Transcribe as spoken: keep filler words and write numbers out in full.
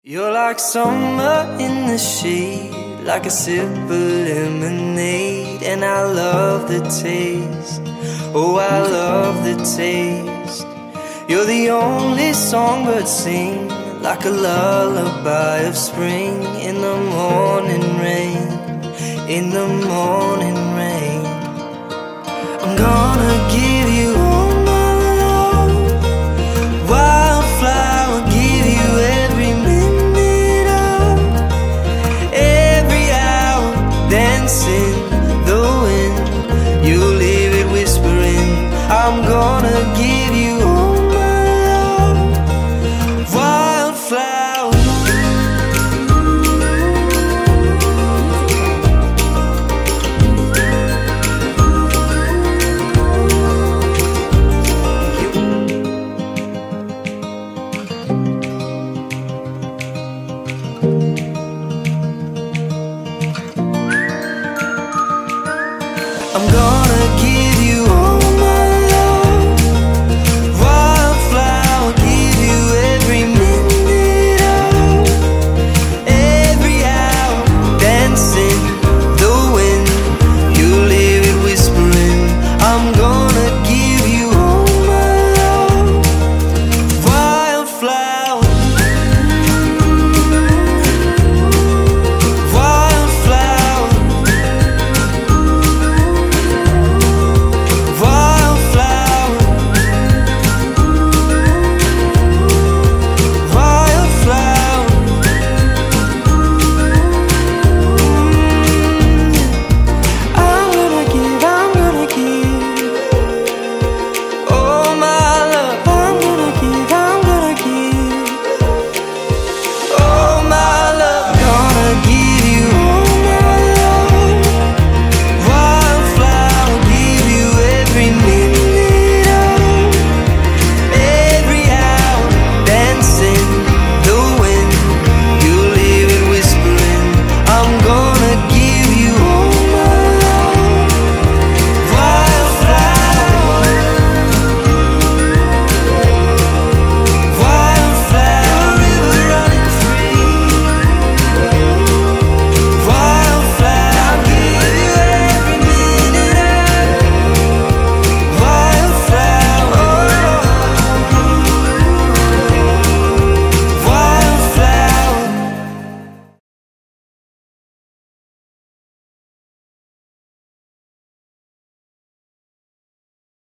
You're like summer in the shade, like a sip of lemonade. And I love the taste, oh I love the taste. You're the only songbird sing, like a lullaby of spring. In the morning rain, in the morning rain. I'm gonna give you all my love, wildflower, give you every minute of every hour, dancing the wind. You leave it whispering. I'm gonna give you all my love, wildflower. I'm gonna